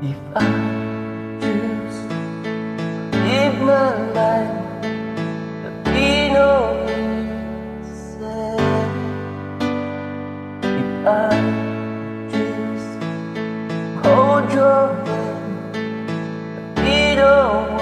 If I choose to live my life, there'll be no reason. If I choose to hold your hand, there'll be no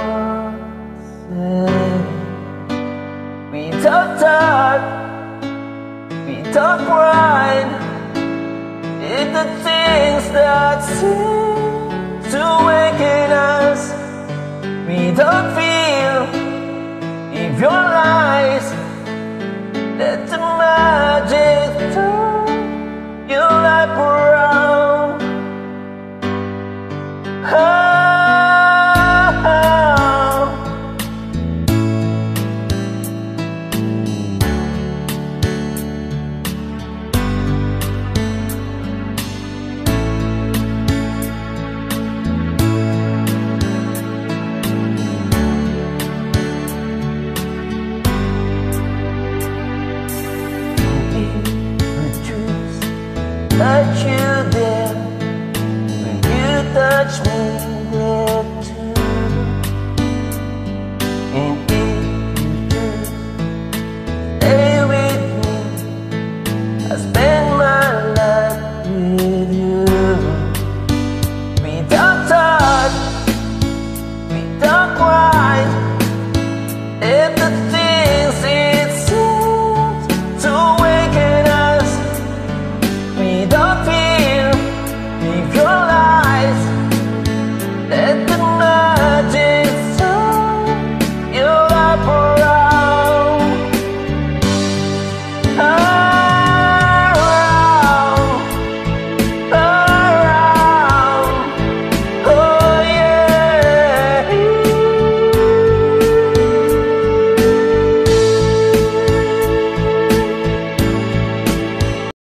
words. Without thought, without pride, it's the things that seem to awaken us. Without fear, if your lies, let the magic turn your life around. Touch you there when you touch me.